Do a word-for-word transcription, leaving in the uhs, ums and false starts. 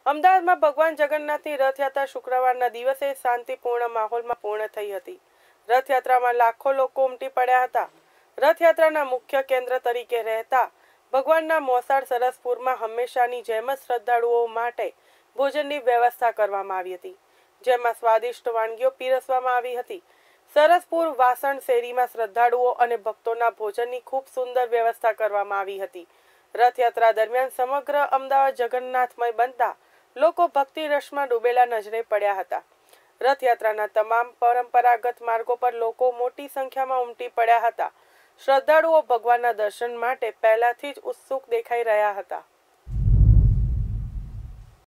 અમદાવાદમાં ભગવાન જગન્નાથની રથયાત્રા શુક્રવારના દિવસે શાંતિપૂર્ણ માહોલમાં પૂર્ણ થઈ હતી। રથયાત્રામાં લાખો લોકો ઉમટી પડ્યા હતા। રથયાત્રાના મુખ્ય કેન્દ્ર તરીકે રહેતા ભગવાનના મોસાળ સરસપુરમાં હંમેશાની જેમ જ શ્રદ્ધાળુઓ માટે ભોજનની વ્યવસ્થા કરવામાં આવી હતી, જેમાં સ્વાદિષ્ટ વાનગીઓ પીરસવામાં આવી હતી। સરસપુર વાસણ શેરીમાં શ્રદ્ધાળુઓ અને ભક્તોના ભોજનની ખૂબ સુંદર વ્યવસ્થા કરવામાં આવી હતી। રથયાત્રા દરમિયાન સમગ્ર અમદાવાદ જગન્નાથમય બનતા લોકો ભક્તિ રસમાં ડૂબેલા નજરે પડ્યા હતા। રથયાત્રાના તમામ પરંપરાગત માર્ગો પર લોકો મોટી સંખ્યામાં ઉમટી પડ્યા હતા। શ્રદ્ધાળુઓ ભગવાનના દર્શન માટે પહેલાથી જ ઉત્સુક દેખાઈ રહ્યા હતા।